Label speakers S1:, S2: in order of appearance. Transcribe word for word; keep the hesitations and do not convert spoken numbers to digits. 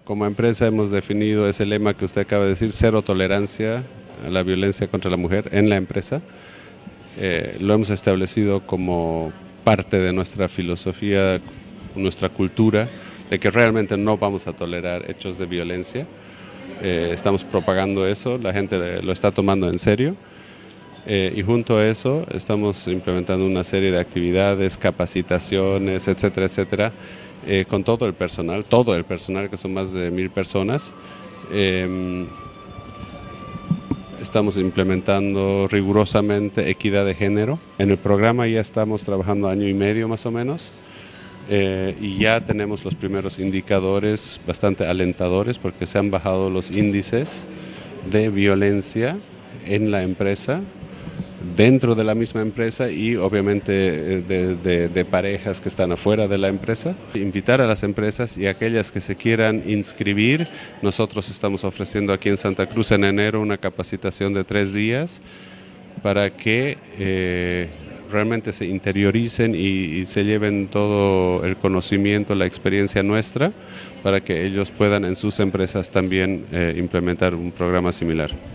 S1: Como empresa hemos definido ese lema que usted acaba de decir, cero tolerancia a la violencia contra la mujer en la empresa. Eh, lo hemos establecido como parte de nuestra filosofía, nuestra cultura, de que realmente no vamos a tolerar hechos de violencia. Eh, estamos propagando eso, la gente lo está tomando en serio. Eh, y junto a eso estamos implementando una serie de actividades, capacitaciones, etcétera, etcétera, eh, con todo el personal, todo el personal, que son más de mil personas. Eh, estamos implementando rigurosamente equidad de género. En el programa ya estamos trabajando año y medio más o menos. Eh, y ya tenemos los primeros indicadores bastante alentadores porque se han bajado los índices de violencia en la empresa, dentro de la misma empresa y obviamente de, de, de parejas que están afuera de la empresa. Invitar a las empresas y a aquellas que se quieran inscribir. Nosotros estamos ofreciendo aquí en Santa Cruz en enero una capacitación de tres días para que eh, realmente se interioricen y, y se lleven todo el conocimiento, la experiencia nuestra, para que ellos puedan en sus empresas también eh, implementar un programa similar.